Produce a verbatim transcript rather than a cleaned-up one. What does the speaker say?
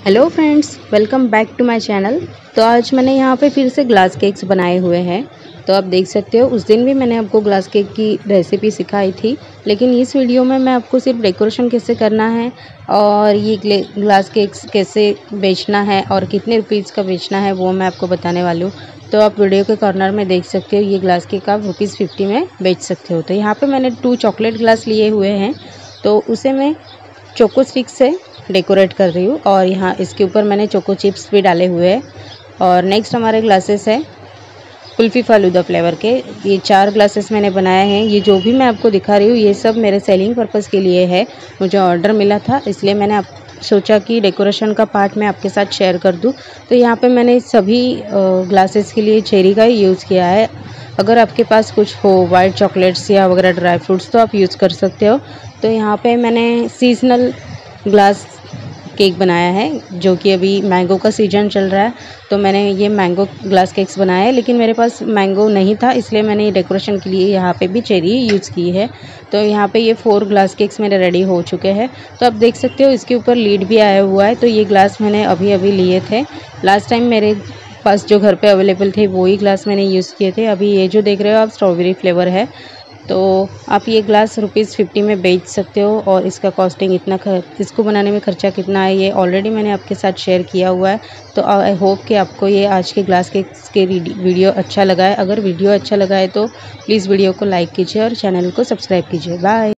Hello friends, welcome back to my channel. तो आज मैंने यहाँ पे फिर से ग्लास केक्स बनाए हुए हैं। तो आप देख सकते हो, उस दिन भी मैंने आपको ग्लास केक की रेसिपी सिखाई थी, लेकिन इस वीडियो में मैं आपको सिर्फ डेकोरेशन कैसे करना है और ये ग्लास केक्स कैसे बेचना है और कितने रुपीज़ का बेचना है वो मैं आपको बताने वाली हूँ। तो आप वीडियो के कॉर्नर में देख सकते हो, ये ग्लास केक आप रुपीज़ फिफ्टी में बेच सकते हो। तो यहाँ पर मैंने टू चॉकलेट ग्लास लिए हुए हैं, तो उसे मैं चोको स्टिक से डेकोरेट कर रही हूँ और यहाँ इसके ऊपर मैंने चोको चिप्स भी डाले हुए हैं। और नेक्स्ट हमारे ग्लासेस है कुल्फ़ी फालूदा फ्लेवर के। ये चार ग्लासेस मैंने बनाए हैं। ये जो भी मैं आपको दिखा रही हूँ ये सब मेरे सेलिंग पर्पज़ के लिए है। मुझे ऑर्डर मिला था, इसलिए मैंने आप सोचा कि डेकोरेशन का पार्ट मैं आपके साथ शेयर कर दूँ। तो यहाँ पे मैंने सभी ग्लासेस के लिए चेरी का ही यूज़ किया है। अगर आपके पास कुछ हो वाइट चॉकलेट्स या वगैरह ड्राई फ्रूट्स तो आप यूज़ कर सकते हो। तो यहाँ पे मैंने सीजनल ग्लास केक बनाया है, जो कि अभी मैंगो का सीज़न चल रहा है, तो मैंने ये मैंगो ग्लास केक्स बनाया है। लेकिन मेरे पास मैंगो नहीं था, इसलिए मैंने ये डेकोरेशन के लिए यहाँ पे भी चेरी यूज़ की है। तो यहाँ पे ये फोर ग्लास केक्स मेरे रेडी हो चुके हैं। तो आप देख सकते हो इसके ऊपर लीड भी आया हुआ है। तो ये ग्लास मैंने अभी अभी लिए थे। लास्ट टाइम मेरे पास जो घर पे अवेलेबल थे वही ग्लास मैंने यूज़ किए थे। अभी ये जो देख रहे हो आप स्ट्रॉबेरी फ्लेवर है। तो आप ये ग्लास रुपीज़ फिफ्टी में बेच सकते हो और इसका कॉस्टिंग इतना खर इसको बनाने में ख़र्चा कितना है ये ऑलरेडी मैंने आपके साथ शेयर किया हुआ है। तो आई होप कि आपको ये आज के ग्लास केक्स के वीडियो अच्छा लगा है। अगर वीडियो अच्छा लगा है तो प्लीज़ वीडियो को लाइक कीजिए और चैनल को सब्सक्राइब कीजिए। बाय।